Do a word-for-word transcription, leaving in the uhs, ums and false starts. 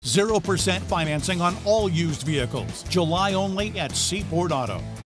zero percent financing on all used vehicles. July only at Seaport Auto.